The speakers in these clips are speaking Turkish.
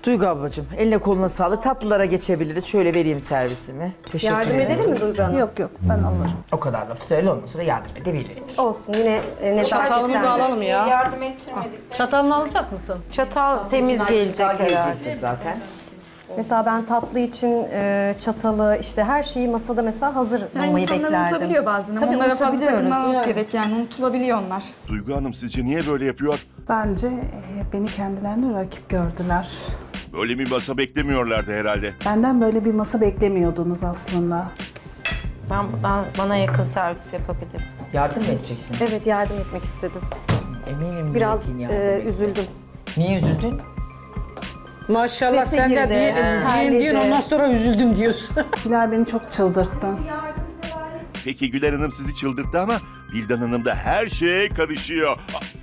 Duygu ablacığım eline koluna sağlık. Tatlılara geçebiliriz. Şöyle vereyim servisimi. Teşekkür Yardım ederim. edelim mi Duygu Hanım? Yok yok ben alırım. O kadar lafı söyle ondan sonra yardım edebilirim. Olsun yine Çatalımızı alalım ya. Yardım ettirmedik. Çatalını alacak mısın? Çatal temiz gelecek Daha herhalde. gelecektir zaten. Mesela ben tatlı için çatalı işte her şeyi masada mesela hazır Yani bulmayı insanlar beklerdim. unutabiliyor bazen ama Tabii onlara fazla unutabiliyoruz. takılmamamız gerek yani unutulabiliyor onlar. Duygu Hanım sizce niye böyle yapıyor? Bence beni kendilerine rakip gördüler. Böyle bir masa beklemiyorlardı herhalde. Benden böyle bir masa beklemiyordunuz aslında. Ben bana yakın servis yapabilirim. Yardım mı edeceksin? Evet yardım etmek istedim. Eminim. Biraz milletin yardım ediyor. üzüldüm. Niye üzüldün? Maşallah Sesi sen de girdi, terledi. diyorsun ondan sonra üzüldüm diyorsun. Güler beni çok çıldırttı. Peki Güler Hanım sizi çıldırttı ama Vildan Hanım da her şeye karışıyor.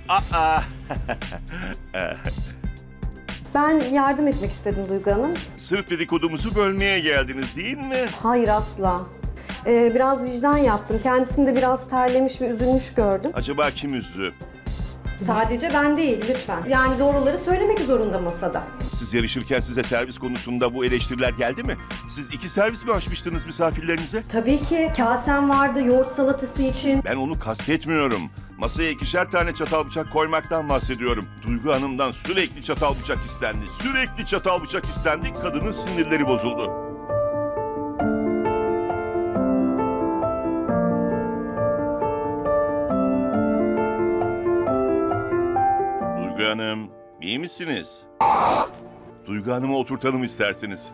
Ben yardım etmek istedim Duygu Hanım. Sırf dedikodumuzu bölmeye geldiniz değil mi? Hayır asla. Biraz vicdan yaptım. Kendisini de biraz terlemiş ve üzülmüş gördüm. Acaba kim üzdü? Sadece ben değil lütfen. Yani doğruları söylemek zorunda masada. Siz yarışırken size servis konusunda bu eleştiriler geldi mi? Siz 2 servis mi açmıştınız misafirlerinize? Tabii ki kasem vardı yoğurt salatası için. Ben onu kastetmiyorum. Masaya 2'şer tane çatal bıçak koymaktan bahsediyorum. Duygu Hanım'dan sürekli çatal bıçak istendi. Sürekli çatal bıçak istendi. Kadının sinirleri bozuldu. Duygu Hanım, iyi misiniz? Duygu Hanım'ı oturtalım isterseniz.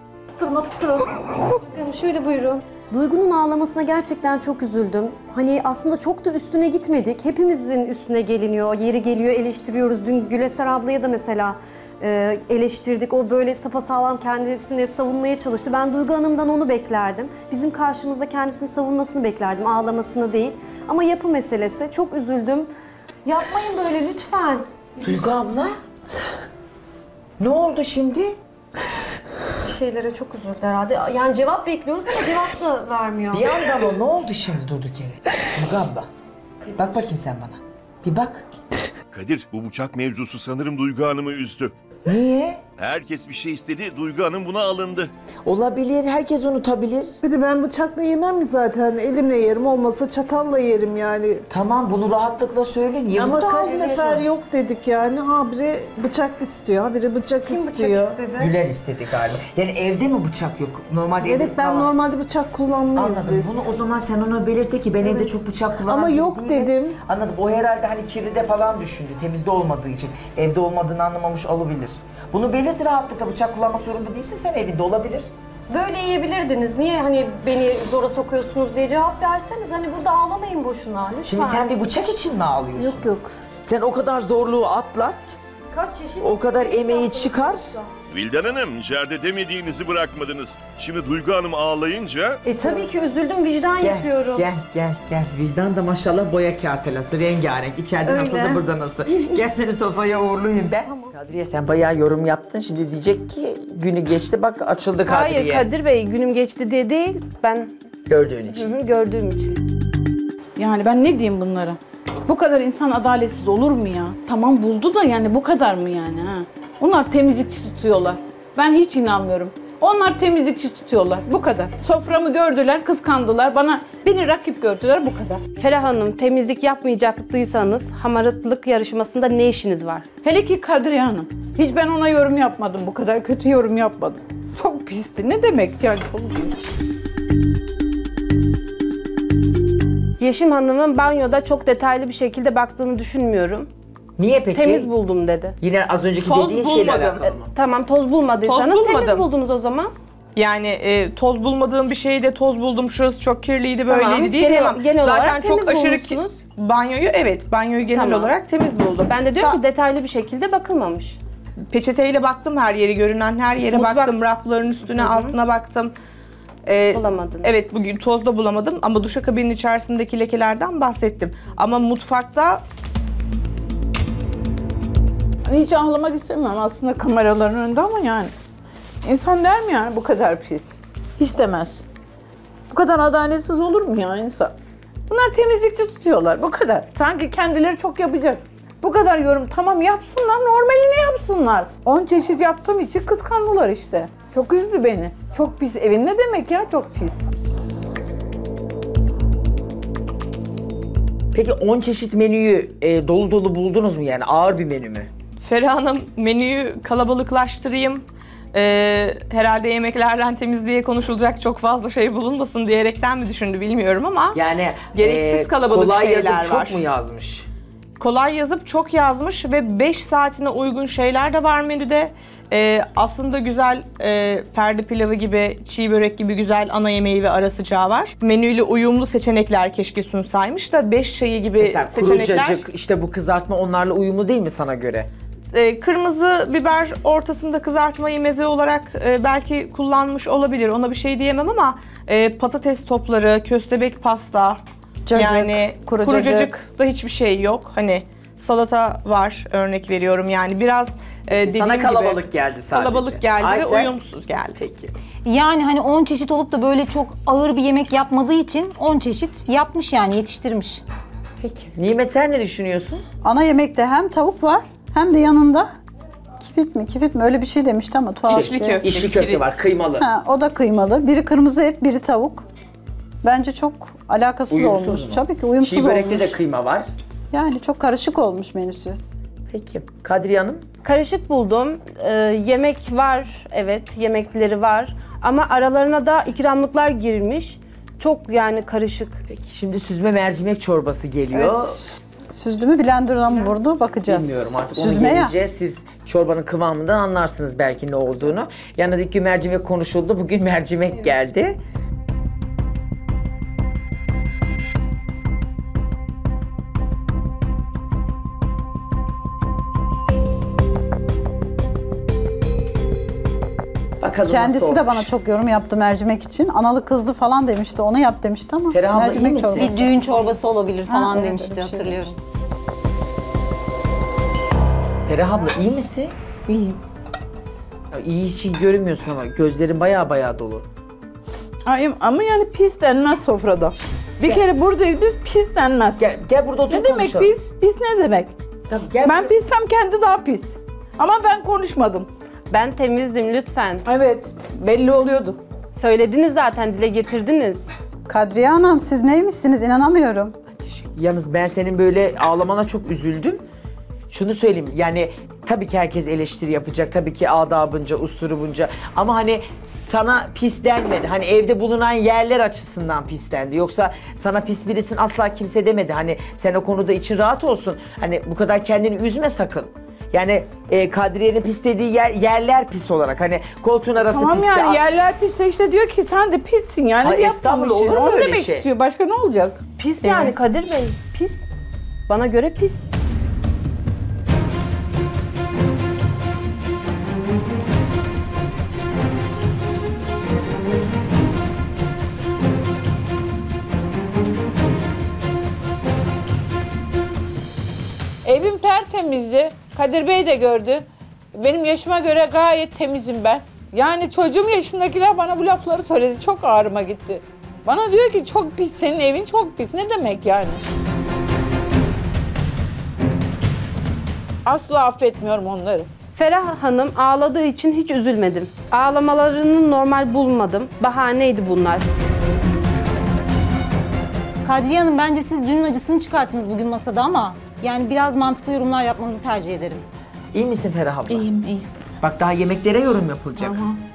Bakın şöyle buyurun. Duygu'nun ağlamasına gerçekten çok üzüldüm. Hani aslında çok da üstüne gitmedik. Hepimizin üstüne geliniyor, yeri geliyor, eleştiriyoruz. Dün Güleser ablaya da mesela eleştirdik. O böyle sapasağlam kendisini savunmaya çalıştı. Ben Duygu Hanım'dan onu beklerdim. Bizim karşımızda kendisini savunmasını beklerdim, ağlamasını değil. Ama yapı meselesi. Çok üzüldüm. Yapmayın böyle lütfen. Duygu abla. Ne oldu şimdi? Bir şeylere çok üzüldü herhalde. Yani cevap bekliyoruz ama cevap da vermiyor. Bir yandan o ne oldu şimdi durduk yere? Duygu abla. Bak bakayım sen bana. Bir bak. Kadir, bu bıçak mevzusu sanırım Duygu Hanım'ı üzdü. Niye? Herkes bir şey istedi, Duygu Hanım buna alındı. Olabilir, herkes unutabilir. Bir de ben bıçakla yemem mi zaten? Elimle yerim, olmasa çatalla yerim yani. Tamam bunu rahatlıkla söyle. Niye Ama burada kaç ağlıyorsun? sefer yok dedik yani. Ha biri bıçak istiyor, ha biri bıçak Kim bıçak istiyor. istedi? Güler istedi galiba. Yani evde mi bıçak yok? Normalde evde Evet ben falan. normalde bıçak kullanmayız Anladım. biz. Bunu o zaman sen ona belirte ki ben evde çok bıçak kullanan Ama biri yok değilim. dedim. Anladım. O herhalde hani kirlide falan düşündü. Temizde olmadığı için. Evde olmadığını anlamamış olabilir. Bunu belirt rahatlıkla. Bıçak kullanmak zorunda değilsin sen evinde olabilir. Böyle yiyebilirdiniz. Niye hani beni zora sokuyorsunuz diye cevap verseniz. Hani burada ağlamayın boşuna lütfen. Şimdi sen bir bıçak için mi ağlıyorsun? Yok yok. Sen o kadar zorluğu atlat. kaç yaşın? O kadar emeği çıkar. Vildan Hanım, içeride demediğinizi bırakmadınız. Şimdi Duygu Hanım ağlayınca... Tabii ki üzüldüm, vicdan Gel, yapıyorum. gel. Vildan da maşallah boya kağıtelası, rengarenk. İçeride Öyle. nasıl da burada nasıl. Gel seni sofraya uğurlayayım ben. Tamam. Kadriye sen bayağı yorum yaptın. Şimdi diyecek ki günü geçti bak açıldı Kadriye. Hayır Kadir Bey günüm geçti diye değil. Ben Gördüğün için. gördüğüm için. Yani ben ne diyeyim bunlara? Bu kadar insan adaletsiz olur mu ya? Tamam buldu da yani bu kadar mı yani ha? Onlar temizlikçi tutuyorlar. Ben hiç inanmıyorum. Onlar temizlikçi tutuyorlar. Bu kadar. Soframı gördüler, kıskandılar. Beni rakip gördüler bu kadar. Ferah Hanım temizlik yapmayacaktıysanız hamaratlık yarışmasında ne işiniz var? Hele ki Kadriye Hanım. Hiç ben ona yorum yapmadım. Bu kadar kötü yorum yapmadım. Çok pisti. Ne demek yani çok pis. Yeşim Hanım'ın banyoda çok detaylı bir şekilde baktığını düşünmüyorum. Niye peki? Temiz buldum dedi. Yine az önceki Toz dediğin şeyle bulmadım. alakalı mı? Tamam toz bulmadıysanız Toz temiz bulmadım. buldunuz o zaman. Yani toz bulmadığım bir şeyde toz buldum, şurası çok kirliydi, böyleydi Tamam, değil diyemem. genel Zaten olarak çok temiz aşırı bulmuşsunuz. banyoyu genel Tamam. olarak temiz buldum. Ben de diyorum ki detaylı bir şekilde bakılmamış. Peçeteyle baktım her yeri, görünen her yere Mutfak- baktım, rafların üstüne, altına baktım. Bulamadınız. Evet, bugün tozda bulamadım ama duşakabinin içerisindeki lekelerden bahsettim. Ama mutfakta Hiç ağlamak istemiyorum aslında kameraların önünde ama yani. İnsan der mi yani bu kadar pis? Hiç demez. Bu kadar adaletsiz olur mu ya insan? Bunlar temizlikçi tutuyorlar bu kadar. Sanki kendileri çok yapacak. Bu kadar yorum tamam yapsınlar, normalini yapsınlar. 10 çeşit yaptığım için kıskandılar işte. Çok üzdü beni. Çok pis evin ne demek ya, çok pis. Peki 10 çeşit menüyü dolu dolu buldunuz mu yani? Ağır bir menü mü? Feriha Hanım menüyü kalabalıklaştırayım. Herhalde yemeklerden temizliğe konuşulacak çok fazla şey bulunmasın diyerekten mi düşündü bilmiyorum ama Yani gereksiz kalabalık kolay şeyler yazıp var. çok mu yazmış? Kolay yazıp çok yazmış ve 5 saatine uygun şeyler de var menüde. Aslında güzel perde pilavı gibi, çiğ börek gibi güzel ana yemeği ve ara sıcağı var. Menüyle uyumlu seçenekler keşke sunsaymış da 5 çayı gibi Mesela kuru seçenekler. cacık, işte bu kızartma onlarla uyumlu değil mi sana göre? Kırmızı biber ortasında kızartmayı meze olarak belki kullanmış olabilir. Ona bir şey diyemem ama patates topları, köstebek pasta, Cacık, yani kuru kuru cacık. cacıkta hiçbir şey yok. Hani salata var örnek veriyorum yani biraz dediğim Sana gibi kalabalık geldi sadece. kalabalık geldi ve Aysel? uyumsuz geldi. Peki. Yani hani 10 çeşit olup da böyle çok ağır bir yemek yapmadığı için 10 çeşit yapmış yani yetiştirmiş. Peki. Nimet sen ne düşünüyorsun? Ana yemekte hem tavuk var hem de yanında kifit mi öyle bir şey demişti ama tuhaf. İçli köfte. İçli köfte kilit. var, kıymalı. Ha, o da kıymalı. Biri kırmızı et, biri tavuk. Bence çok alakasız Uyumsuz olmuş. mu? Tabii ki uyumsuz Çiğ börekte olmuş. de kıyma var. Yani çok karışık olmuş menüsü. Peki. Kadriye Hanım? Karışık buldum. Yemek var, evet yemekleri var. Ama aralarına da ikramlıklar girmiş. Çok yani karışık. Peki. Şimdi süzme mercimek çorbası geliyor. Evet. Süzdü mü blenderına mı vurdu bakacağız. Bilmiyorum artık Süzme onu ya. gelince siz çorbanın kıvamından anlarsınız belki ne olduğunu. Yalnız ilk gün mercimek konuşuldu, bugün mercimek geldi. Bakalım Kendisi nasıl de olmuş. bana çok yorum yaptı mercimek için. Analı kızdı falan demişti. Onu yap demişti ama Feriha abla, iyi mercimek misin? çorbası. Bir düğün çorbası olabilir falan evet, demişti öyle bir şey hatırlıyorum. Feriha abla iyi misin? İyiyim. Ya, İyi hiç iyi görünmüyorsun ama gözlerin baya dolu. Ayım ama yani pis denmez sofrada. Bir kere buradayız biz, pis denmez. Gel burada otur Ne demek konuşalım. pis? Pis ne demek? Tamam, gel Ben pissem kendi daha pis. Ama ben konuşmadım. Ben temizdim lütfen. Evet, belli oluyordu. Söylediniz zaten, dile getirdiniz. Kadriye Hanım siz neymişsiniz inanamıyorum. Yalnız ben senin böyle ağlamana çok üzüldüm. Şunu söyleyeyim yani tabii ki herkes eleştiri yapacak. Tabii ki adabınca, usurubunca. Ama hani sana pis denmedi. Hani evde bulunan yerler açısından pis dendi. Yoksa sana pis birisin asla kimse demedi. Hani sen o konuda için rahat olsun. Hani bu kadar kendini üzme sakın. Yani Kadriye'nin pis dediği yerler pis olarak. Hani koltuğun arası Tamam pis. yani yerler pis işte diyor ki sen de pissin yani. Ay, estağfurullah, olur mu Onu öyle demek şey? istiyor. Başka ne olacak? Pis yani Kadir Bey, pis. Bana göre pis. Evim tertemizdi. Kadir Bey de gördü. Benim yaşıma göre gayet temizim ben. Yani çocuğum yaşındakiler bana bu lafları söyledi. Çok ağrıma gitti. Bana diyor ki çok pis, senin evin çok pis. Ne demek yani? Asla affetmiyorum onları. Ferah Hanım ağladığı için hiç üzülmedim. Ağlamalarını normal bulmadım. Bahaneydi bunlar. Kadriye Hanım bence siz dünün acısını çıkarttınız bugün masada ama yani biraz mantıklı yorumlar yapmanızı tercih ederim. İyi misin Ferah abla? İyiyim, iyi. Bak daha yemeklere yorum yapılacak.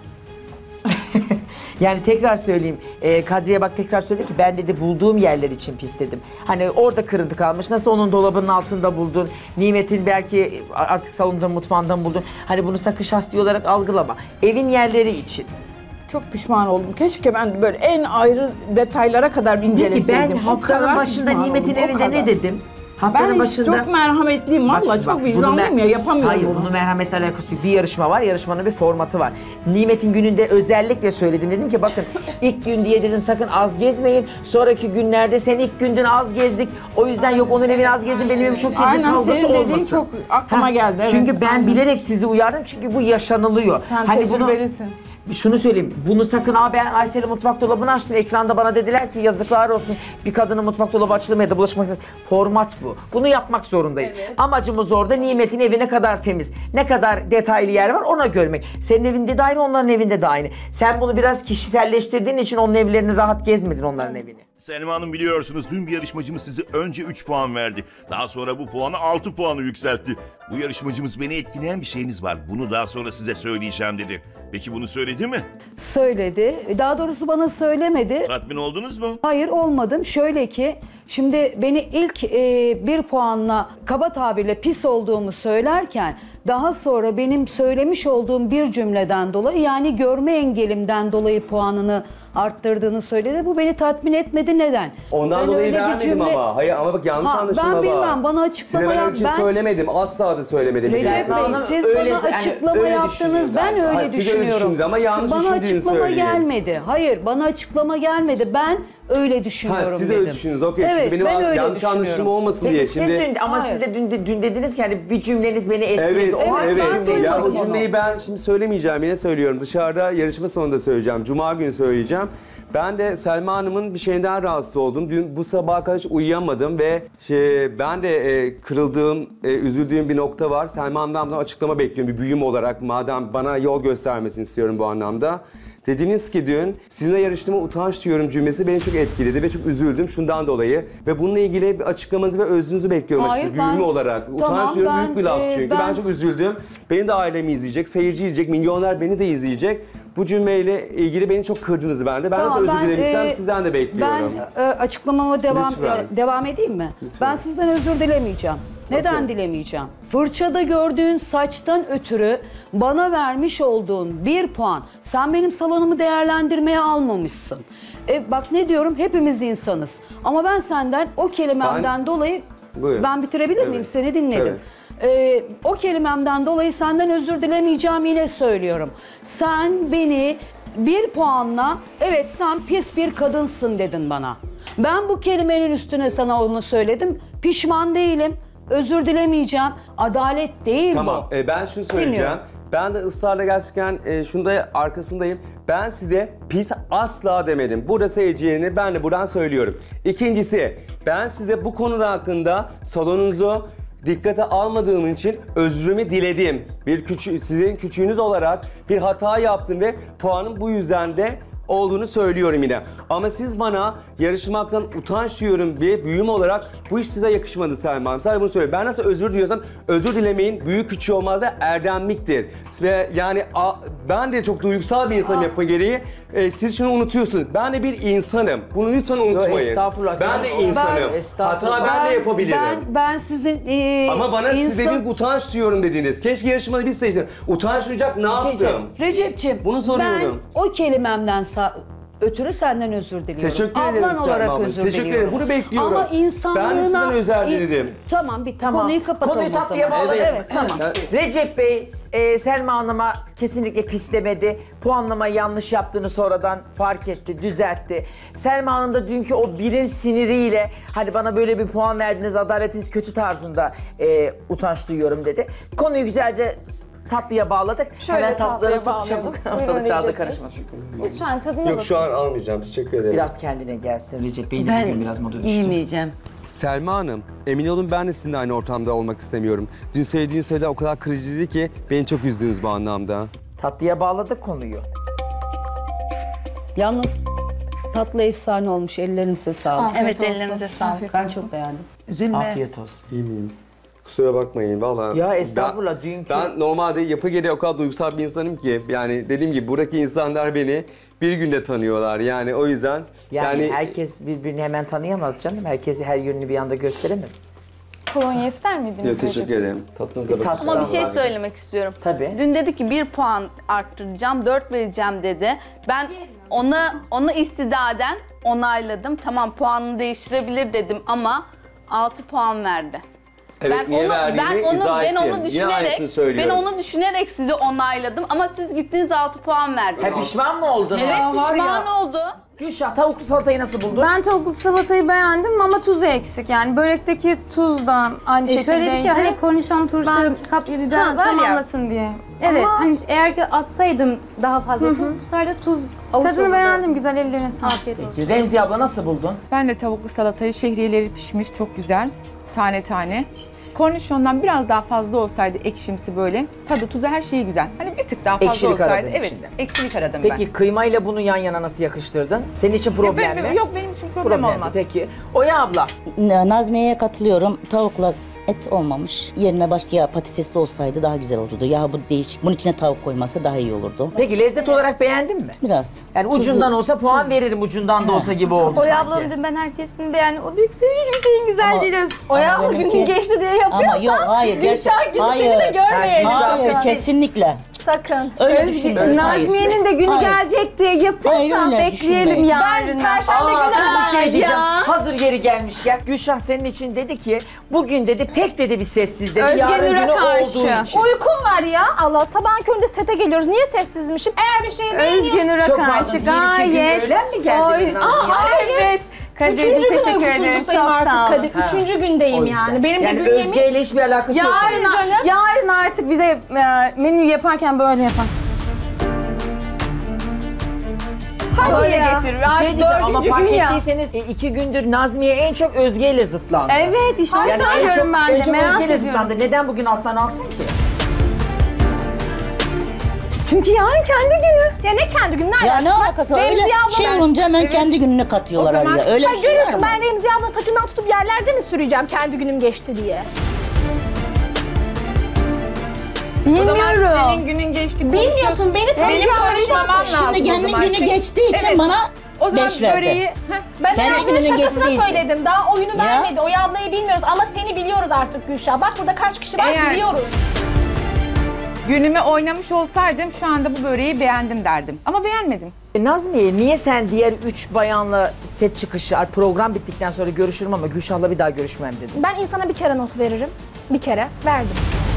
Yani tekrar söyleyeyim, Kadriye bak tekrar söyledi ki ben dedi bulduğum yerler için pis dedim. Hani orada kırıntı kalmış, nasıl onun dolabının altında buldun, Nimet'in belki artık salonda mutfağında buldun. Hani bunu sakın şahsi olarak algılama. Evin yerleri için. Çok pişman oldum. Keşke ben böyle en ayrı detaylara kadar inceleseydim. Peki ben O haftanın kadar başında pişman Nimet'in oldum, o evinde ne kadar. dedim? Haftanın Ben başında... çok merhametliyim Bak valla, şimdi çok bak, vicdanlıyım ya, yapamıyorum Hayır, bunu. bunun merhametle alakası yok. Bir yarışma var, yarışmanın bir formatı var. Nimet'in gününde özellikle söyledim, dedim ki bakın ilk gün diye dedim sakın az gezmeyin. Sonraki günlerde sen ilk günden az gezdik. O yüzden yok onun evini az gezdim, benim evimi çok gezdim Aynen, kavgası senin dediğin olmasın. çok aklıma geldi, evet. Çünkü ben Aynen. bilerek sizi uyardım çünkü bu yaşanılıyor. Sen Hani bunu tecrübelisin. Şunu söyleyeyim, bunu sakın ben Aysel'in mutfak dolabını açtım, ekranda bana dediler ki yazıklar olsun bir kadının mutfak dolabı açılır mı ya da bulaşık makinesi. Format bu. Bunu yapmak zorundayız. Amacımız orada Nimet'in evi ne kadar temiz, ne kadar detaylı yer var ona görmek. Senin evinde de aynı, onların evinde de aynı. Sen bunu biraz kişiselleştirdiğin için onun evlerini rahat gezmedin, onların evini. Selma Hanım biliyorsunuz dün bir yarışmacımız size önce 3 puan verdi. Daha sonra bu puanı 6 puanı yükseltti. Bu yarışmacımız beni etkileyen bir şeyiniz var. Bunu daha sonra size söyleyeceğim dedi. Peki bunu söyledi mi? Söyledi. Daha doğrusu bana söylemedi. Tatmin oldunuz mu? Hayır olmadım. Şöyle ki şimdi beni ilk bir puanla kaba tabirle pis olduğumu söylerken daha sonra benim söylemiş olduğum bir cümleden dolayı yani görme engelimden dolayı puanını arttırdığını söyledi. Bu beni tatmin etmedi. Neden? Ondan Ben dolayı öyle bir vermedim ama. Hayır ama bak yanlış anlaşılma var. Ben bilmem. Bana açıklama Size ben öyle bir şey söylemedim. Asla da söylemedim. Recep Bey siz bana açıklama yaptınız. Ben öyle Siz öyle düşündünüz ama yanlış düşündüğünü açıklama söyleyeyim. gelmedi. Hayır bana açıklama gelmedi. Ben öyle düşünüyorum siz dedim. öyle düşündünüz. Okey. Evet, çünkü benim ben öyle yanlış anlaşılma düşünüyorum. olmasın Peki diye. siz Şimdi siz de dün dediniz ki hani bir cümleniz beni etkiledi. Evet, O hangi cümleyi Ya o duymadım cümleyi onu? ben şimdi söylemeyeceğim, yine söylüyorum. Dışarıda yarışma sonunda söyleyeceğim. Cuma günü söyleyeceğim. Ben de Selma Hanım'ın bir şeyinden rahatsız oldum. Dün bu sabaha kadar hiç uyuyamadım ve ben de kırıldığım, üzüldüğüm bir nokta var. Selma Hanım'dan açıklama bekliyorum bir büyüm olarak. Madem bana yol göstermesini istiyorum bu anlamda. Dediniz ki dün sizinle yarıştığıma utanç duyuyorum cümlesi beni çok etkiledi ve çok üzüldüm şundan dolayı. Ve bununla ilgili bir açıklamanızı ve özünüzü bekliyorum açıkçası büyüme olarak. Utanç duyuyorum büyük bir laf çünkü. Ben çok üzüldüm. Beni de ailemi izleyecek, seyirci izleyecek, milyonlar beni de izleyecek. Bu cümleyle ilgili beni çok kırdınız bende. Ben nasıl özür dilemişsem sizden de bekliyorum. Ben açıklamama Lütfen. devam edeyim mi? Lütfen. Ben sizden özür dilemeyeceğim. Neden dilemeyeceğim? Fırçada gördüğün saçtan ötürü bana vermiş olduğun 1 puan. Sen benim salonumu değerlendirmeye almamışsın. Bak ne diyorum? Hepimiz insanız. Ama ben senden o kelimemden dolayı... Buyurun. Ben bitirebilir miyim? Seni dinledim. O kelimemden dolayı senden özür dilemeyeceğim yine söylüyorum. Sen beni 1 puanla evet sen pis bir kadınsın dedin bana. Ben bu kelimenin üstüne sana onu söyledim. Pişman değilim. Özür dilemeyeceğim. Adalet değil Tamam. bu. Ben şunu söyleyeceğim. Bilmiyorum. Ben de ısrarla gerçekten şunda arkasındayım. Ben size pis asla demedim. Burada seyircilerini ben de buradan söylüyorum. İkincisi, ben size bu konuda hakkında salonunuzu dikkate almadığım için özrümü diledim. Sizin küçüğünüz olarak bir hata yaptım ve puanım bu yüzden de olduğunu söylüyorum yine. Ama siz bana yarışmaktan utanç duyuyorum diye büyüm olarak bu iş size yakışmadı Selma Hanım. Sadece bunu söylüyorum. Ben nasıl özür diliyorsam özür dilemeyin büyük küçüğü olmaz da erdemliktir. Ve yani ben de çok duygusal bir insanım yapma gereği. Siz şunu unutuyorsunuz. Ben de bir insanım. Bunu lütfen unutmayın. Yo, estağfurullah Ben canım. de insanım. Hata ben de yapabilirim. Ben sizin Ama bana siz dediniz utanç duyuyorum dediniz. Keşke yarışmada biz seçtin. Utanç duyacak ne yaptım? Recep'ciğim Bunu soruyorum. ben o kelimemden ötürü senden özür diliyorum. Teşekkür ederim Ablan Selma olarak abla. özür Teşekkür diliyorum. ederim. Bunu bekliyorum. Ama insanlığına... Ben de sizden özür diledim. Tamam bitti. Konuyu kapatalım. Konuyu tatlıya bağladık. Evet tamam. Recep Bey, Selma Hanım'a kesinlikle pis demedi. Puanlama yanlış yaptığını sonradan fark etti, düzeltti. Selma Hanım da dünkü o birin siniriyle hani bana böyle bir puan verdiniz, adaletiniz kötü tarzında utanç duyuyorum dedi. Konuyu güzelce tatlıya bağladık. Şöyle Hemen tatlılara tatlıya tut çabuk. bağlayalım. Buyurun Ortalık daha da Recep Bey. karışmasın. Lütfen tadına Yok şu an almayacağım. Teşekkür ederim. Biraz kendine gelsin Recep Bey. Ben biraz modu düştü. Yemeyeceğim. Selma Hanım, emin olun ben de sizinle aynı ortamda olmak istemiyorum. Dün söylediğiniz sözler o kadar kırıcıydı ki beni çok üzdünüz bu anlamda. Tatlıya bağladık konuyu. Yalnız tatlı efsane olmuş. Ellerinize sağlık. Evet ellerinize sağlık. Ben çok beğendim. Üzülme. Afiyet olsun. İyi miyim? Kusura bakmayın valla. Ya estağfurullah, dünkü... Ben normalde yapı gereği o kadar duygusal bir insanım ki yani dediğim gibi buradaki insanlar beni bir günde tanıyorlar yani o yüzden Yani herkes birbirini hemen tanıyamaz canım. Herkes her yönünü bir anda gösteremez. Kolonya ister miydiniz? teşekkür ederim. Tatlınıza bakın. Ama bir şey söylemek istiyorum. Tabii. Dün dedi ki 1 puan arttıracağım, 4 vereceğim dedi. Ben ona istidaden onayladım. Tamam puanını değiştirebilir dedim ama 6 puan verdi. Evet, niye verdiğini izah ettim. Yine aynısını söylüyorum. Ben onu düşünerek sizi onayladım ama siz gittiniz 6 puan verdiniz. Ha, pişman mı oldun? Evet, Ha? pişman oldu. Gülşah, tavuklu salatayı nasıl buldun? Ben tavuklu salatayı beğendim ama tuzu eksik. Yani börekteki tuz da aynı şekildeydi. Şöyle bir şey, hani kornişon turşu, kapya biber var ya. Tamamlasın diye. Evet, Ama hani eğer ki atsaydım daha fazla tuz, bu sefer de tuz tadını beğendim, güzel, ellerine sağlık. Afiyet olsun. Peki, Remziye abla nasıl buldun? Ben de tavuklu salatayı, şehriyeleri pişmiş, çok güzel. Tane tane. Kornişondan biraz daha fazla olsaydı ekşimsi böyle. Tadı, tuzu, her şeyi güzel. Hani bir tık daha fazla Ekşilik olsaydı. aradın Evet, içinde. ekşilik aradım ben. Peki kıymayla bunu yan yana nasıl yakıştırdın? Senin için problem mi? Yok, benim için problem olmaz. Peki. Oya abla. Nazmiye'ye katılıyorum. Tavukla et olmamış. Yerine başka ya patatesli olsaydı daha güzel olurdu. Ya bu değişik. Bunun içine tavuk koymasa daha iyi olurdu. Peki lezzet olarak beğendin mi? Biraz. Yani ucundan olsa puan veririm, ucundan da olsa gibi oldu Oya sanki. ablanın dün ben her şeyini beğendim. O diyor ki senin hiçbir şeyin güzel Ama- değil. ama Oya abla benimki- günün geçti diye yapıyorsan. Ama yok, hayır. Gülşah günü hayır. seni de görmeyelim. Hayır, kesinlikle. Sakın. Öyle düşünmüyorum. Nazmiye'nin de günü Hayır. gelecek diye Hayır, yapıyorsan öyle bekleyelim düşünmeyin. yarından. Ben Perşembe günü Bir şey diyeceğim. Ya. Hazır geri gelmişken Gülşah senin için dedi ki bugün dedi pek dedi bir sessiz dedi. Özge Yarın Nur'a günü olduğu karşı. için. Uykum var ya. Allah, sabahın köründe sete geliyoruz. Niye sessizmişim? Eğer bir şey beğeniyorsun. Özge Nur'a Çok karşı pardon, bir iki gün gayet. öğlen mi geldiniz Nazmiye? Evet. Kadir'cim Üçüncü gün teşekkür ederim. Çok uykusuzluktayım artık sağ ol. Kadir. Ha. Üçüncü gündeyim O yüzden. yani. Benim de yani bünyemin... Özge ile hiçbir alakası yok. Yarın canım. Yarın artık bize menü yaparken böyle yapan. Hadi Böyle ya. getir. Bir şey Artık diyeceğim ama dördüncü fark gün ya. ettiyseniz 2 gündür Nazmiye en çok Özge ile zıtlandı. Evet işte onu Yani en söylüyorum çok, ben en de. çok Merak Özge ile ediyorum. zıtlandı. Neden bugün alttan alsın ki? Çünkü yarın kendi günü. Ya ne kendi günü, ne Ya alakası ne var? alakası var? Öyle Remziye abla şey ben- olunca hemen kendi gününe katıyorlar O zaman, araya. Öyle bir şey var görüyorsun mı? ben Remziye abla saçından tutup yerlerde mi süreceğim kendi günüm geçti diye? Bilmiyorum. Senin günün geçti. Bilmiyorsun, beni Benim tanıyacaksın. konuşmamam lazım. Şimdi o kendi zaman. günü Çünkü- geçtiği için Evet. bana O zaman 5 verdi. böreği... Ben Kendi herkesin gününün şakasına geçtiği için. söyledim. Daha oyunu vermedi. Oya ablayı bilmiyoruz ama seni biliyoruz artık Gülşah. Bak burada kaç kişi var Eğer- biliyoruz. Günümü oynamış olsaydım şu anda bu böreği beğendim derdim. Ama beğenmedim. Nazmiye niye sen diğer 3 bayanla set çıkışı program bittikten sonra görüşürüm ama Gülşah'la bir daha görüşmem dedin? Ben insana bir kere not veririm. Bir kere verdim.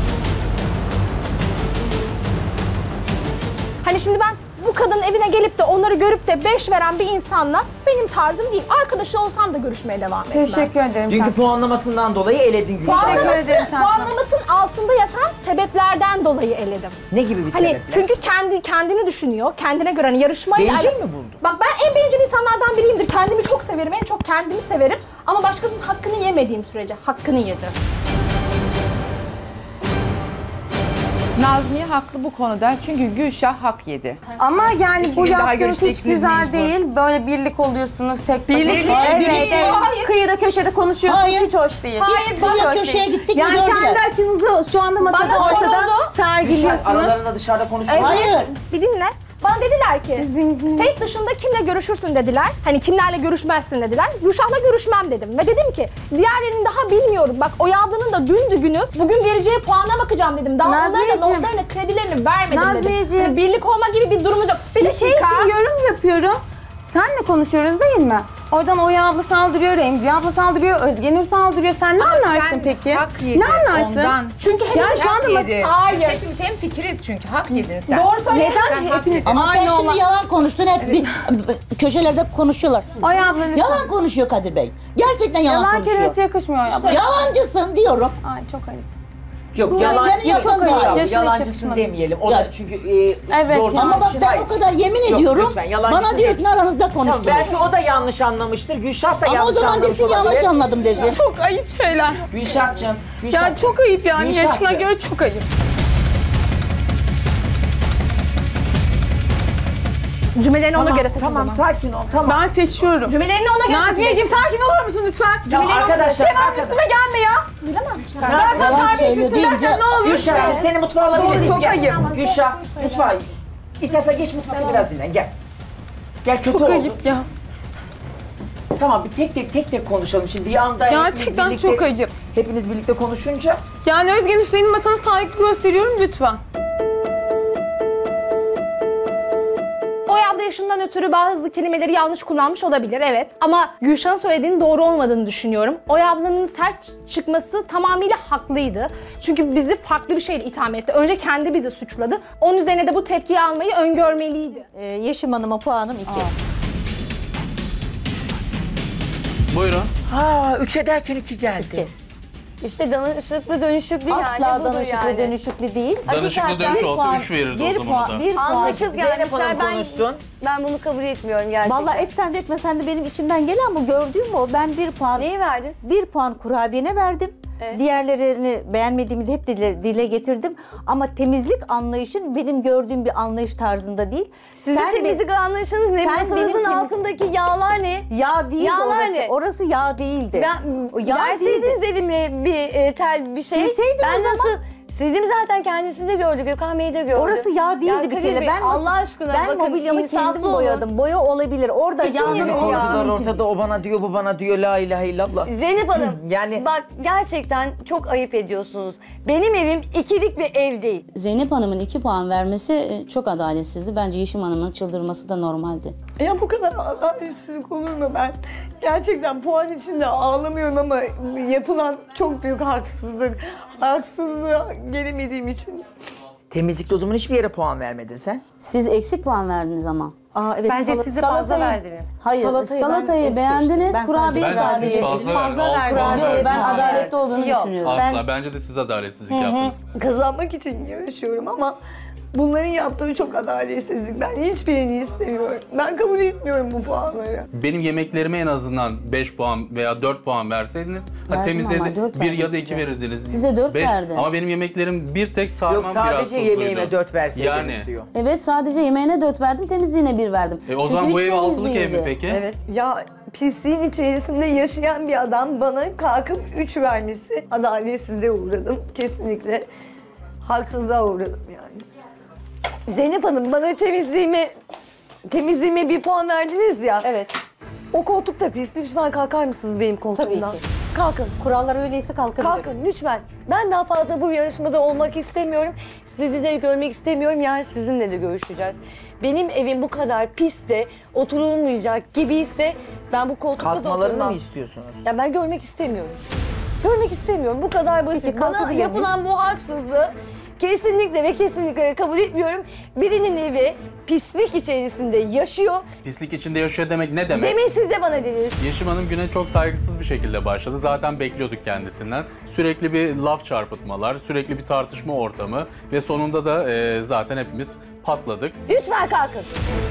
Hani şimdi ben bu kadının evine gelip de onları görüp de 5 veren bir insanla benim tarzım değil. Arkadaşı olsam da görüşmeye devam etmem. Teşekkür ederim. Dünkü puanlamasından dolayı eledin Gülşah'ı. Teşekkür ederim tatlım. Puanlamasının altında yatan sebeplerden dolayı eledim. Ne gibi bir Hani sebepler? çünkü kendini düşünüyor. Kendine göre hani yarışmayla... Bencil mi buldun? Bak ben en bencil insanlardan biriyimdir. Kendimi çok severim. En çok kendimi severim. Ama başkasının hakkını yemediğim sürece hakkını yedi. Nazmiye haklı bu konuda çünkü Gülşah hak yedi. Ama yani bu Şimdi daha yaptığınız hiç görüşeceksiniz güzel mecbur. değil. Böyle birlik oluyorsunuz tek başına. Birlik, Evet, birlik. evet. Hayır. Kıyıda köşede konuşuyorsunuz. Hayır. Hiç hoş değil. Hayır, Hiç bana hoş köşeye değil. gittik mi yani gördüler. kendi açınızı şu anda masada Bana ortada soruldu. Gülşah sergiliyorsunuz. aralarında dışarıda konuşuyorlar. Hayır. Bir dinle. Bana dediler ki, set dışında kimle görüşürsün dediler. Hani kimlerle görüşmezsin dediler. Gülşah'la görüşmem dedim. Ve dedim ki, diğerlerini daha bilmiyorum. Bak Oya ablanın da dündü günü, bugün vereceği puana bakacağım dedim. Daha onların da Nazmiyeciğim. notlarını, kredilerini vermedim dedim. Nazmiyeciğim. Hani birlik olma gibi bir durumumuz yok. Bir şey için yorum yapıyorum. Senle konuşuyoruz değil mi? Oradan Oya abla saldırıyor, Remziye abla saldırıyor, Özge Nur saldırıyor. Sen ne anlarsın peki? Hak yedi Ne anlarsın? ondan. Çünkü Ya hepimiz şu anda Yedi. Hayır. Hepimiz hem fikiriz çünkü hak yedin sen. Doğru söylüyorsun. Sen Neden hak hepiniz yedin. Ama sen aynı şimdi olan? yalan konuştun. Hep bir köşelerde konuşuyorlar. Oya abla lütfen. Yalan konuşuyor Kadir Bey. Gerçekten yalan, Yalan konuşuyor. kelimesi yakışmıyor Oya abla. Yalancısın diyorum. Ay çok ayıp. Yok Yani senin yaptığın yok, doğru. yok, Yaşına yalancısın yakışmadı. demeyelim. O Ya- da çünkü Evet, zor ya. Ama bak için ben hayır. o kadar yemin Yok, ediyorum. lütfen, yalancısın Bana diyor değil. ki aranızda Tamam, konuştunuz. belki o da yanlış anlamıştır. Gülşah da Ama o yanlış zaman anlamış desin olabilir. yanlış anladım desin. Çok ayıp şeyler. Gülşah'cığım. Ya çok ayıp yani. Yaşına Gülşah'cığım. göre çok ayıp. Cümlelerini ona göre seç o Tamam zaman. sakin ol. Tamam. Ben seçiyorum. Cümlelerini ona göre Nazmiyeciğim sakin olur musun lütfen? Tamam, arkadaşlar. Hemen üstüme gelme ya. Bilemem. Ben sana Yalan terbiyesizsin söylüyor deyince- dersen ne olur? Gülşah'cığım seni mutfağa alabilir miyiz? çok Gel. ayıp. Gülşah mutfağa. İstersen geç mutfakta biraz dinlen. Gel. Gel kötü Çok oldu. ayıp ya. Tamam bir tek tek konuşalım. Şimdi bir anda Gerçekten çok ayıp. Hepiniz birlikte konuşunca Yani Özge Nur'un masana saygı gösteriyorum lütfen. Oya ablayı yaşından ötürü bazı kelimeleri yanlış kullanmış olabilir, evet. Ama Gülşah'ın söylediğinin doğru olmadığını düşünüyorum. Oya ablanın sert çıkması tamamıyla haklıydı. Çünkü bizi farklı bir şeyle itham etti. Önce kendi bizi suçladı. Onun üzerine de bu tepkiyi almayı öngörmeliydi. Yeşim Hanım'a puanım 2. Buyurun. Ha 3'e derken 2 geldi. İşte danışıklı dönüşüklü yani. Asla danışıklı dönüşüklü değil. Danışıklı dönüş olsa 3 verirdi o zaman da. Bir puan. Anlaşıp gelmişler. Ben bunu kabul etmiyorum gerçekten. Vallahi etsen de etmesen de benim içimden gelen bu. Gördüğüm o. Ben 1 puan. Neyi verdin? 1 puan kurabiyene verdim. Evet. Diğerlerini beğenmediğimi de hep dile getirdim. Ama temizlik anlayışın benim gördüğüm bir anlayış tarzında değil. Sizin temizlik anlayışınız ne? Masanızın altındaki yağlar ne? Yağ değil orası. Ne? Orası yağ değildi. Verseydiniz elimle bir tel bir şey. Silseydin ben o zaman. nasıl sildim zaten, kendisini de gördü, Gökhan Bey'i de gördü. Orası yağ değildi ya bir kere. Ben Allah aşkına ben bakın, mobilyamı kendim boyadım. Boya olabilir. Orada yağın Ortalar ortada, o bana diyor, bu bana diyor, la ilahe illallah. Zeynep Hanım, yani bak gerçekten çok ayıp ediyorsunuz. Benim evim ikilik bir ev değil. Zeynep Hanım'ın 2 puan vermesi çok adaletsizdi. Bence Yeşim Hanım'ın çıldırması da normaldi. Ya bu kadar adaletsizlik olur mu? Ben gerçekten puan içinde ağlamıyorum ama yapılan çok büyük haksızlık. Haksızlığa gelemediğim için. Temizlikte o zaman hiçbir yere puan vermedin sen. Siz eksik puan verdiniz ama. Evet, bence siz de fazla verdiniz. Hayır, salatayı beğendiniz, kurabiye sadece. Fazla Ben adaletli olduğunu düşünüyorum. Asla, bence de siz adaletsizlik yaptınız. Kazanmak için yarışıyorum ama bunların yaptığı çok adaletsizlik. Ben hiçbirini istemiyorum. Ben kabul etmiyorum bu puanları. Benim yemeklerime en azından 5 puan veya 4 puan verseydiniz, temizlerinde 1 ya da 2 verirdiniz. Size 4 verdim. Ama benim yemeklerim bir tek sarmam Yok, biraz sadece tuzluydu. yemeğime 4 verseydiniz diyor. Evet, sadece yemeğine 4 verdim, temizliğine 1 verdim. O zaman bu ev altılık ev mi peki? Evet. Ya pisliğin içerisinde yaşayan bir adam bana kalkıp 3 vermesi, adaletsizliğe uğradım. Kesinlikle haksızlığa uğradım yani. Zeynep Hanım, bana temizliğime 1 puan verdiniz ya. Evet. O koltuk da pis. Lütfen kalkar mısınız benim koltuğumdan? Tabii ki. Kalkın. Kurallar öyleyse kalkabilirim. Kalkın lütfen. Ben daha fazla bu yarışmada olmak istemiyorum. Sizi de görmek istemiyorum. Yani sizinle de görüşeceğiz. Benim evim bu kadar pisse, oturulmayacak gibiyse ben bu koltukta da oturmam. Kalkmalarını mı istiyorsunuz? Ya ben görmek istemiyorum. Görmek istemiyorum. Bu kadar basit. Peki, Bana yapılan bu haksızlığı kesinlikle ve kesinlikle kabul etmiyorum. Birinin evi pislik içerisinde yaşıyor. Pislik içinde yaşıyor demek ne demek? Demin siz de bana dediniz. Yeşim Hanım güne çok saygısız bir şekilde başladı. Zaten bekliyorduk kendisinden. Sürekli bir laf çarpıtmalar, sürekli bir tartışma ortamı ve sonunda da zaten hepimiz patladık. Lütfen kalkın.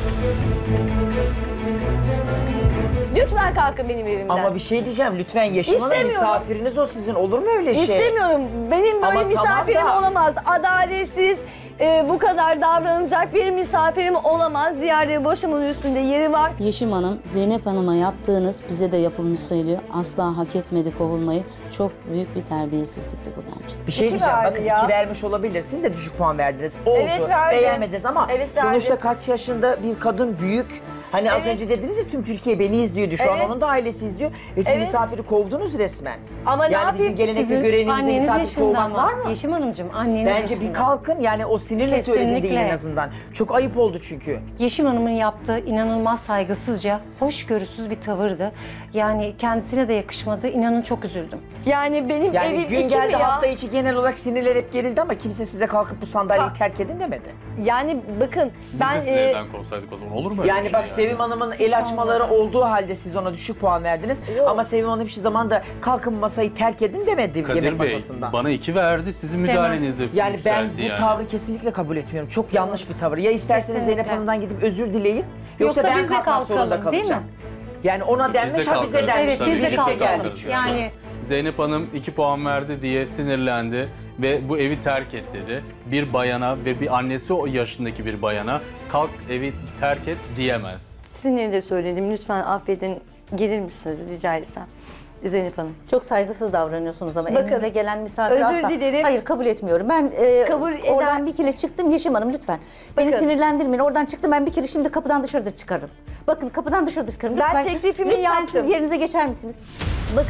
Lütfen kalkın benim evimden. Ama bir şey diyeceğim, lütfen Yeşim Hanım, misafiriniz o sizin, olur mu öyle şey? İstemiyorum. Benim böyle misafirim olamaz. Adaletsiz, bu kadar davranacak bir misafirim olamaz. Diğerleri başımın üstünde yeri var. Yeşim Hanım, Zeynep Hanım'a yaptığınız bize de yapılmış sayılıyor. Asla hak etmedi kovulmayı. Çok büyük bir terbiyesizlikti bu bence. Bir şey diyeceğim, bakın 2 vermiş olabilir. Siz de düşük puan verdiniz. Oldu, beğenmediniz ama sonuçta kaç yaşında bir kadın, büyük. Hani az önce dediniz ya, tüm Türkiye beni izliyordu. Şu an onun da ailesi izliyor. Ve siz misafiri kovdunuz resmen. Ama yani bizim gelenekte göreneğimizde misafir kovmak var mı? Yeşim Hanımcığım, anneniz Bence yaşında. bir kalkın, yani o sinirle söyledim değil en azından. Çok ayıp oldu çünkü. Yeşim Hanım'ın yaptığı inanılmaz saygısızca, hoşgörüsüz bir tavırdı. Yani kendisine de yakışmadı. İnanın çok üzüldüm. Yani benim yani evim gün geldi, hafta içi genel olarak sinirler hep gerildi ama kimse size kalkıp bu sandalyeyi terk edin demedi. Yani bakın ben... Biz de size evden kovsaydık o zaman, olur mu öyle yani şey bak Sevim Hanım'ın el açmaları olduğu halde siz ona düşük puan verdiniz. Ama Sevim Hanım hiçbir zaman da kalkın masayı terk edin demedi yemek masasında. Kadir Bey bana 2 verdi, sizin müdahalenizle yani ben bu tavrı kesinlikle kabul etmiyorum. Çok yanlış bir tavır. Ya isterseniz Zeynep Hanım'dan gidip özür dileyin. Yoksa ben kalkmak zorunda kalacağım. Yani ona denmiş, ha bize denmiş. Evet, biz de kalkalım. Yani Zeynep Hanım 2 puan verdi diye sinirlendi ve bu evi terk et dedi. Bir bayana ve bir annesi o yaşındaki bir bayana kalk evi terk et diyemez. Sinirle de söyledim. Lütfen affedin. Gelir misiniz rica etsem? Zeynep Hanım. Çok saygısız davranıyorsunuz ama bakın, evinize gelen misafir özür asla. dilerim. Hayır, kabul etmiyorum. Ben oradan bir kere çıktım Yeşim Hanım lütfen. Beni sinirlendirmeyin. Oradan çıktım ben bir kere, şimdi kapıdan dışarıda çıkarım. Bakın kapıdan dışarıda çıkarım. Ben teklifimi yaptım. Siz yerinize geçer misiniz? Bakın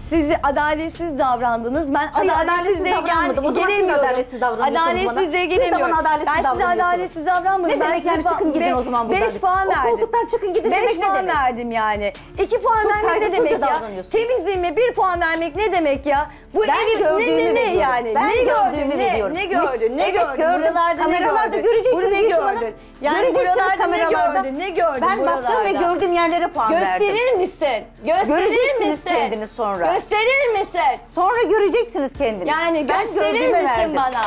Siz adaletsiz davrandınız. Ben Hayır, adaletsizliğe davranmadım. O zaman siz gelemiyorum. adaletsiz davranıyorsunuz Adaletsizliğe bana. Siz de gelemiyorum. bana adaletsiz Ben size davranıyorsunuz. adaletsiz davranmadım. Ne demek yani çıkın gidin o zaman buradan. 5 puan O verdim. koltuktan çıkın gidin demek ne 5 puan demek? verdim yani. 2 puan Çok vermek ne saygısızca demek ya? davranıyorsun. Temizliğime 1 puan vermek ne demek ya? Bu Ben evin gördüğümü ne veriyorum. yani? Ben Ne gördüğümü gördün? veriyorum. Ne gördün? Ne Evet, gördün? gördüm. Buralarda ne Kameralarda gördün? göreceksiniz Burada ne Yeşim Hanım. gördün? Yani Göreceksiniz buralarda ne kameralarda. gördün? Ne gördün Ben buralarda? baktım ve gördüğüm yerlere puan verdim. Gösterir misin? Gösterir Göreceksiniz misin? kendini sonra. Gösterir misin? Sonra göreceksiniz kendini. Yani Ben gösterir gördüğümü misin verdim. bana?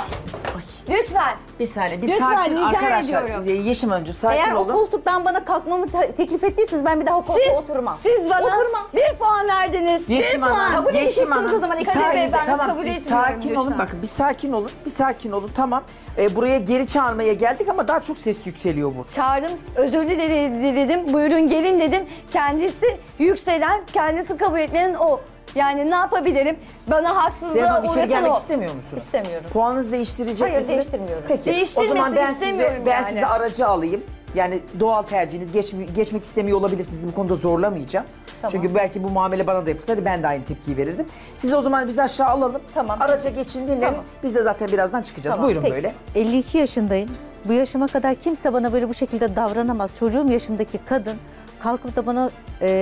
Lütfen. Bir saniye, bir Lütfen, sakin rica arkadaşlar. ediyorum. Yeşim Hanımcığım sakin Eğer olun. o koltuktan bana kalkmamı teklif ettiyseniz ben bir daha o koltuğa oturmam. Siz bana Oturmam. 1 puan verdiniz. Yeşim 1 puan. Hanım, Kabul Yeşim edeceksiniz Hanım. o zaman. bir Kadir Bey, sakin, ben tamam, kabul bir etmiyorum sakin olun. lütfen. Bakın bir sakin olun, bir sakin olun. Tamam. Buraya geri çağırmaya geldik ama daha çok ses yükseliyor bu. Çağırdım, özür diledim, buyurun gelin dedim. Kendisi yükselen, kendisi kabul etmeyen o. Yani ne yapabilirim? Bana Zeynep haksızlığa Hanım içeri uğratan gelmek o. istemiyor musunuz? İstemiyorum. Puanınızı değiştirecek Hayır, misiniz? değiştirmiyorum. Peki o Değiştirmesini zaman ben istemiyorum yani. size aracı alayım. Yani doğal tercihiniz geçmek istemiyor olabilirsiniz. Bu konuda zorlamayacağım. Tamam. Çünkü belki bu muamele bana da yapılsaydı ben de aynı tepkiyi verirdim. Siz o zaman bizi aşağı alalım. Tamam. Araca geçin dinlenin. Tamam. Biz de zaten birazdan çıkacağız. Tamam, Buyurun peki. böyle. 52 yaşındayım. Bu yaşıma kadar kimse bana böyle bu şekilde davranamaz. Çocuğum yaşındaki kadın kalkıp da bana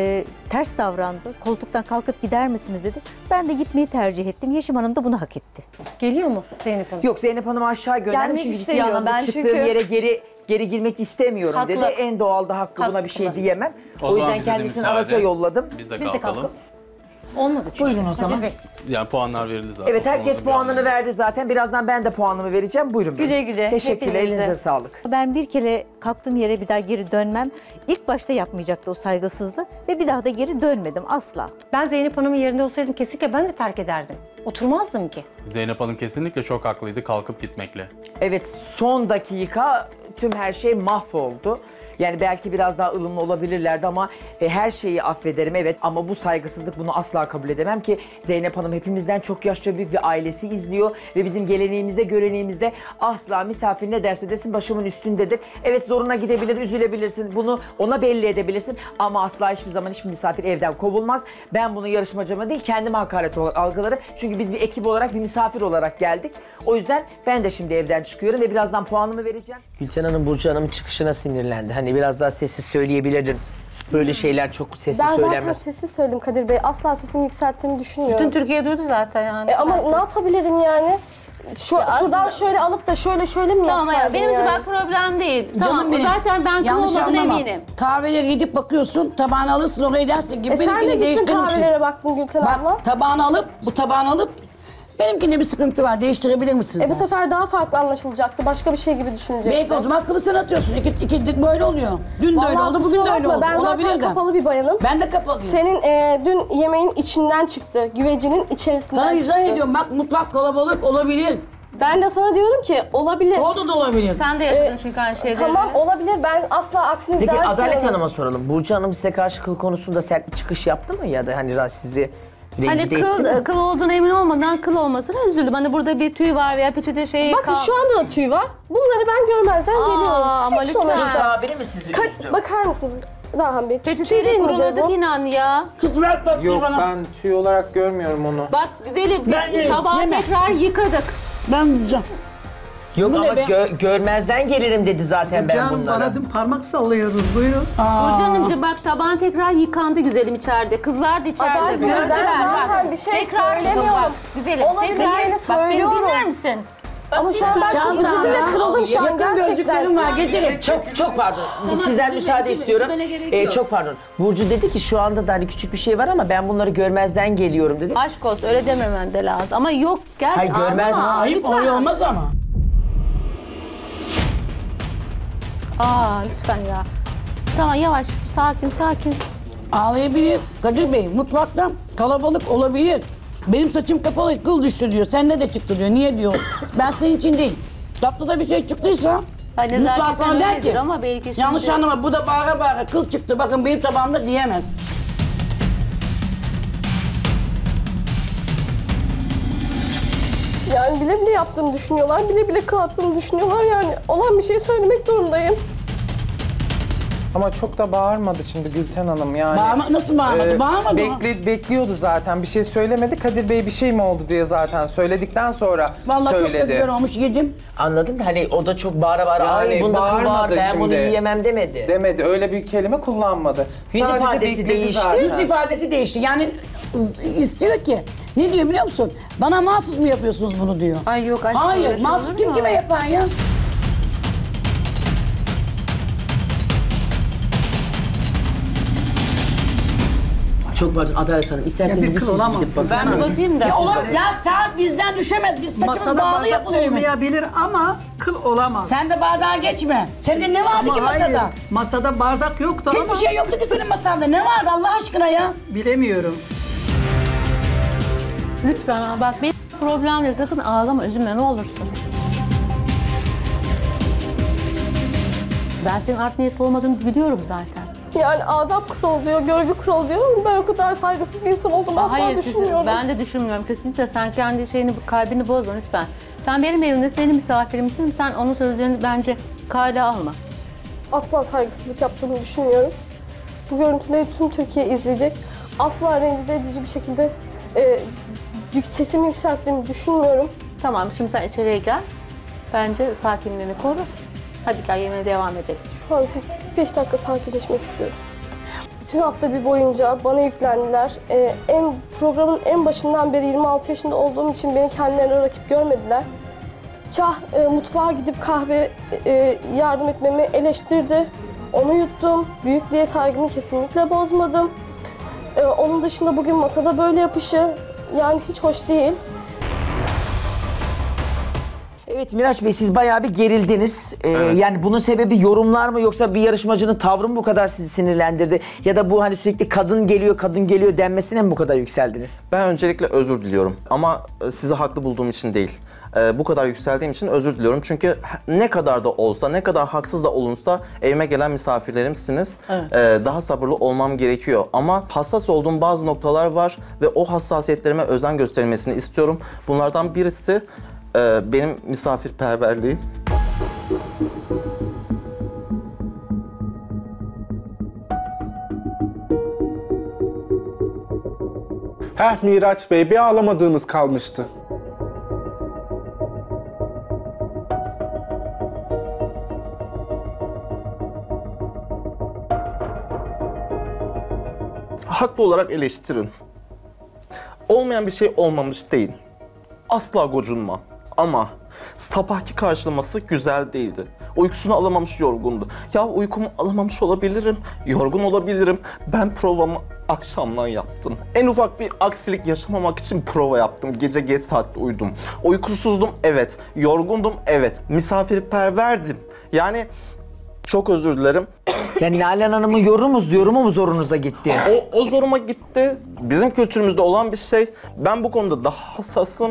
ters davrandı. Koltuktan kalkıp gider misiniz dedi. Ben de gitmeyi tercih ettim. Yeşim Hanım da bunu hak etti. Geliyor mu Zeynep Hanım? Yok Zeynep Hanım'ı aşağı gönderdim Gelmek çünkü ciddi istemiyor. anlamda Ben çıktığım çünkü- yere geri girmek istemiyorum Haklı. dedi. En doğal da hakkı buna bir şey diyemem. O O, zaman yüzden bize de kendisini müsaade. araca yolladım. Biz de Biz de kalkalım. Olmadı çünkü. Buyurun o zaman. Kadir Bey. Yani puanlar verildi zaten. Evet herkes Onu da bir puanını anlayın. verdi zaten. Birazdan ben de puanımı vereceğim. Buyurun. Güle güle, Teşekkürler. hepinize. Elinize sağlık. Ben bir kere kalktığım yere bir daha geri dönmem. İlk başta yapmayacaktı o saygısızlığı ve bir daha da geri dönmedim asla. Ben Zeynep Hanım'ın yerinde olsaydım kesinlikle ben de terk ederdim. Oturmazdım ki. Zeynep Hanım kesinlikle çok haklıydı kalkıp gitmekle. Evet son dakika tüm her şey mahvoldu. Yani belki biraz daha ılımlı olabilirlerdi ama her şeyi affederim evet ama bu saygısızlık bunu asla kabul edemem ki Zeynep Hanım hepimizden çok yaşça büyük ve ailesi izliyor ve bizim geleneğimizde göreneğimizde asla misafir ne derse desin başımın üstündedir. Evet zoruna gidebilir, üzülebilirsin bunu ona belli edebilirsin ama asla hiçbir zaman hiçbir misafir evden kovulmaz. Ben bunu yarışmacıma değil kendime hakaret olarak algılarım çünkü biz bir ekip olarak bir misafir olarak geldik. O yüzden ben de şimdi evden çıkıyorum ve birazdan puanımı vereceğim. Gülten Hanım Burcu Hanım'ın çıkışına sinirlendi. Hani biraz daha sessiz söyleyebilirdin. Böyle şeyler çok sessiz Ben zaten söylenmez. sessiz söyledim Kadir Bey. Asla sesimi yükselttiğimi düşünmüyorum. Bütün Türkiye duydu zaten yani. Ama Ben ne yapabilirim yani? Şuradan aslında- şöyle alıp da şöyle mi Tamam yapsaydım ya benim için yani? bak problem değil. Tamam Canım benim. zaten ben kıl Yanlış olmadığına anlama. eminim. Kahveleri gidip bakıyorsun, tabağını alırsın, oraya dersin ki Sen de benimkini gittin değiştirmişsin. kahvelere baktın Gülten abla. Bak tabağını alıp, bu tabağını alıp benimkinde bir sıkıntı var, değiştirebilir misiniz? Bu sefer daha farklı anlaşılacaktı. Başka bir şey gibi düşünecektim. Belki o zaman kılı sen atıyorsun. İki böyle oluyor. Dün de öyle Vallahi oldu, bugün kusura de öyle bakma, oldu. Ben Olabilir zaten de. kapalı bir bayanım. Ben de kapalıyım. Senin dün yemeğin içinden çıktı. Güvecinin içerisinden Sana çıktı. izah ediyorum, bak mutfak kalabalık olabilir. Ben de sana diyorum ki olabilir. Orada da olabilir. Sen de yaşadın çünkü aynı şeyleri. Tamam olabilir. Ben asla aksini Peki iddia Adalet etmiyorum. Hanım'a soralım. Burcu Hanım size karşı kıl konusunda sert bir çıkış yaptı mı ya da hani sizi Hani rencide etti mi? kıl olduğuna emin olmadan kıl olmasına üzüldüm. Hani burada bir tüy var veya peçete şeyi... Bakın şu anda da tüy var. Bunları ben görmezden geliyorum. ama Hiç lütfen. sonuçta. Kız daha biri mi sizi üzdü? Bakar mısınız Dahan Bey? Tüy Peçeteyle değil midir kuruladık bu? inan ya. Kız ver tatlıyı Yok bana. ben tüy olarak görmüyorum onu. Bak güzelim Ben yerim, tabağı yeme. tekrar yıkadık. Ben yiyeceğim. Yok Bu ne ama be? görmezden gelirim dedi zaten ben bunlara. Bana dün parmak sallıyoruz buyurun. Burcu Hanımcığım bak tabağın tekrar yıkandı güzelim içeride. Kızlar da içeride. Adalet Bey, Gördüler, ben bak. zaten bir şey Tekrar söylemiyorum. bak, güzelim. Olabileceğini Bak beni söylüyorum. dinler misin? Ama şu an ben çok Can üzüldüm ve ya. kırıldım şu an Yakın gerçekten. gözlüklerim var, getirin. Çok pardon. Sizden müsaade istiyorum. Çok pardon. Burcu dedi ki şu anda da hani küçük bir şey var ama ben bunları görmezden geliyorum dedi. Aşk olsun öyle dememen de lazım. Ama yok gerçekten. Hayır, görmez. Ayıp öyle olmaz ama. Lütfen ya. Tamam yavaş sakin. Ağlayabilir. Kadir Bey mutfakta kalabalık olabilir. Benim saçım kapalı kıl düştü diyor. Sende de çıktı diyor. Niye diyor. Ben senin için değil. Tatlıda bir şey çıktıysa Hani mutfağı nezaketen sana der öyledir ki ama belki şimdi... yanlış anlama bu da bağıra bağıra kıl çıktı. Bakın benim tabağımda diyemez. Yani bile bile yaptığını düşünüyorlar, bile bile kıl attığını düşünüyorlar yani. Olan bir şey söylemek zorundayım. Ama çok da bağırmadı şimdi Gülten Hanım yani. Nasıl bağırmadı? Bağırmadı mı? Bekliyordu zaten. Bir şey söylemedi. Kadir Bey bir şey mi oldu diye zaten söyledikten sonra Vallahi söyledi. çok da güzel olmuş, yedim. Anladın? Hani o da çok bağıra bağıra ay bunda kıl var, ben bunu yiyemem demedi. Demedi. Öyle bir kelime kullanmadı. Yüz ifadesi değişti. Yüz ifadesi değişti. Yani istiyor ki, ne diyor biliyor musun? Bana mahsus mu yapıyorsunuz bunu diyor. Ay yok aşkım. Hayır, mahsus kim kime yapar ya? Çok pardon Adalet Hanım. İsterseniz bir kıl olamaz. Ben bakayım da. Ya saat bizden düşemez. Biz saçımız bağlı yapılıyor. Olmayabilir ama kıl olamaz. Sen de bardağa geçme. Sende ne vardı ki masada? Hayır, masada bardak yoktu ama. Hiçbir şey yoktu ki senin masanda. Ne vardı Allah aşkına ya? Bilemiyorum. Lütfen bak benim problemle sakın ağlama, üzülme ne olursun. Ben senin art niyetli olmadığını biliyorum zaten. Yani adab kuralı diyor, görgü kuralı diyor. Ben o kadar saygısız bir insan olduğumu asla düşünmüyorum. Ben de düşünmüyorum. Kesinlikle sen kendi kalbini bozma lütfen. Sen benim evimdesin, benim misafirimsin. Sen onun sözlerini bence kale alma. Asla saygısızlık yaptığımı düşünmüyorum. Bu görüntüleri tüm Türkiye izleyecek. Asla rencide edici bir şekilde sesimi yükselttiğimi düşünmüyorum. Tamam, şimdi sen içeriye gel. Bence sakinliğini koru. Hadi gel yemeğe devam edelim. Şu an 5 dakika sakinleşmek istiyorum. Bütün hafta bir boyunca bana yüklendiler. Programın en başından beri 26 yaşında olduğum için beni kendilerine rakip görmediler. Kah mutfağa gidip kahve yardım etmemi eleştirdi. Onu yuttum. Büyüklüğe saygımı kesinlikle bozmadım. Onun dışında bugün masada böyle yapışı yani hiç hoş değil. Evet Miraç Bey siz bayağı bir gerildiniz. Evet. Yani bunun sebebi yorumlar mı yoksa bir yarışmacının tavrı mı bu kadar sizi sinirlendirdi? Ya da bu hani sürekli kadın geliyor denmesine mi bu kadar yükseldiniz? Ben öncelikle özür diliyorum ama sizi haklı bulduğum için değil. Bu kadar yükseldiğim için özür diliyorum. Çünkü ne kadar da olsa, ne kadar haksız da olunsa evime gelen misafirlerimsiniz. Evet. Daha sabırlı olmam gerekiyor. Ama hassas olduğum bazı noktalar var ve o hassasiyetlerime özen gösterilmesini istiyorum. Bunlardan birisi benim misafirperverliğim. Miraç Bey bir ağlamadığınız kalmıştı. Haklı olarak eleştirin. Olmayan bir şey olmamış değil. Asla gocunma. Ama sabahki karşılaması güzel değildi. Uykusunu alamamış, yorgundu. Ya uykumu alamamış olabilirim, yorgun olabilirim. Ben provamı akşamdan yaptım. En ufak bir aksilik yaşamamak için prova yaptım. Gece geç saatte uyudum. Uykusuzdum, evet. Yorgundum, evet. Misafirperverdim. Yani çok özür dilerim. Yani Nalan Hanım'ın yorumu mu zorunuza gitti? O zoruma gitti. Bizim kültürümüzde olan bir şey. Ben bu konuda daha hassasım.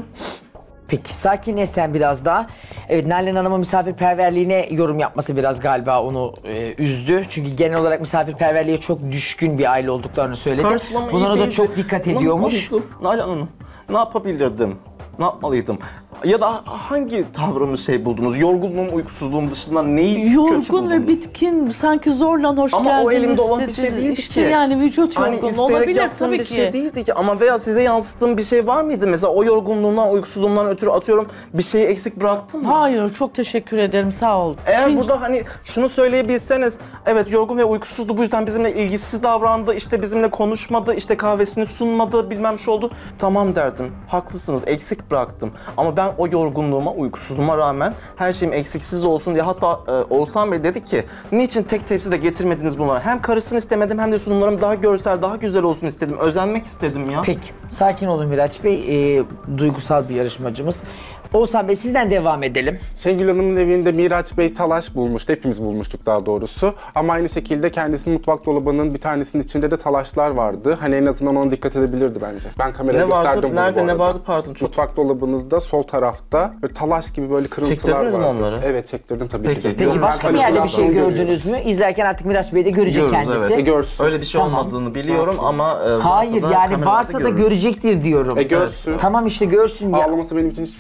Peki sakinleş sen biraz daha. Evet Nalan Hanım'ın misafirperverliğine yorum yapması biraz galiba onu üzdü. Çünkü genel olarak misafirperverliğe çok düşkün bir aile olduklarını söyledi. Karşılama iyi Bunlara da değildi. çok dikkat ediyormuş. Nalan Hanım, ne yapabilirdim? Ne yapmalıydım? Ya da hangi tavrımı buldunuz? Yorgunluğum, uykusuzluğum dışında neyi kötü buldunuz? Yorgun ve bitkin, sanki zorla hoş geldiniz. Ama o elimde olan bir şey değildi işte ki. yani vücut yorgunluğu olabilir tabii bir ki. şey değildi ki. Ama veya size yansıttığım bir şey var mıydı? Mesela o yorgunluğumdan, uykusuzluğumdan ötürü atıyorum bir şeyi eksik bıraktım mı? Hayır, çok teşekkür ederim, sağ ol. Eğer burada hani şunu söyleyebilseniz, evet yorgun ve uykusuzdu bu yüzden bizimle ilgisiz davrandı, işte bizimle konuşmadı, işte kahvesini sunmadı, bilmem şu oldu. Tamam derdim, haklısınız, eksik bıraktım. Ama ben o yorgunluğuma, uykusuzluğuma rağmen her şeyim eksiksiz olsun diye hatta Oğuzhan Bey dedi ki niçin tek tepsi de getirmediniz bunları? Hem karışsın istemedim hem de sunumlarım daha görsel, daha güzel olsun istedim. Özenmek istedim ya. Peki, sakin olun Miraç Bey. Duygusal bir yarışmacımız. Oğuzhan Bey sizden devam edelim. Şengül Hanım'ın evinde Miraç Bey talaş bulmuştu. Hepimiz bulmuştuk daha doğrusu. Ama aynı şekilde kendisinin mutfak dolabının bir tanesinin içinde de talaşlar vardı. Hani en azından ona dikkat edebilirdi bence. Ben kameraya gösterdim bunu. Nerede? Ne vardı? Pardon. Mutfak dolabınızda sol tarafta böyle talaş gibi böyle kırıntılar vardı. Çektirdiniz mi onları? Evet çektirdim tabii ki. Peki başka bir yerde bir şey gördünüz mü? İzlerken artık Miraç Bey de görecek kendisi. Evet. Görsün. Öyle bir şey olmadığını biliyorum ama hayır yani varsa da görecektir diyorum. Görsün. Tamam işte görsün ya. Ağlaması benim için hiçbir şey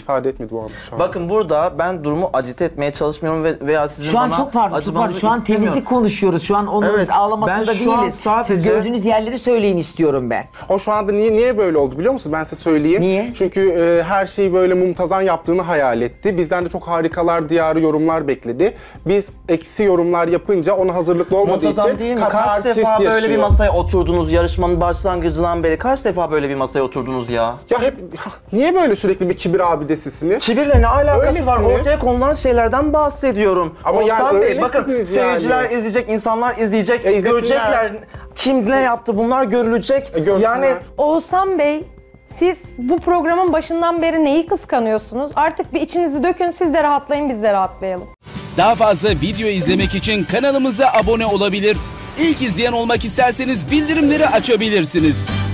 ifade etmedi bu anda şu an. Bakın burada ben durumu acite etmeye çalışmıyorum veya sizin Şu an bana çok pardon, çok pardon. Şu an temizlik konuşuyoruz. Şu an onun Evet, ağlamasında ben şu an değiliz. sadece- Siz gördüğünüz yerleri söyleyin istiyorum ben. O şu anda niye böyle oldu biliyor musunuz? Ben size söyleyeyim. Niye? Çünkü her şeyi böyle mumtazan yaptığını hayal etti. Bizden de çok harikalar diyarı yorumlar bekledi. Biz eksi yorumlar yapınca ona hazırlıklı olmadığı Muntazam için değil mi? Kaç katarsis defa böyle bir yaşıyor. masaya oturdunuz yarışmanın başlangıcından beri? Kaç defa böyle bir masaya oturdunuz ya? Ya hep niye böyle sürekli bir kibir abidesisiniz? Kibirle ne alakası var? Öylesiniz. Ortaya konulan şeylerden bahsediyorum. Ama yani Oğuzhan Bey bakın öylesiniz yani. seyirciler izleyecek, insanlar izleyecek, izlesinler. görecekler. Kim ne yaptı bunlar görülecek. Yani Oğuzhan Bey, siz bu programın başından beri neyi kıskanıyorsunuz? Artık bir içinizi dökün, siz de rahatlayın, biz de rahatlayalım. Daha fazla video izlemek için kanalımıza abone olabilir. İlk izleyen olmak isterseniz bildirimleri açabilirsiniz.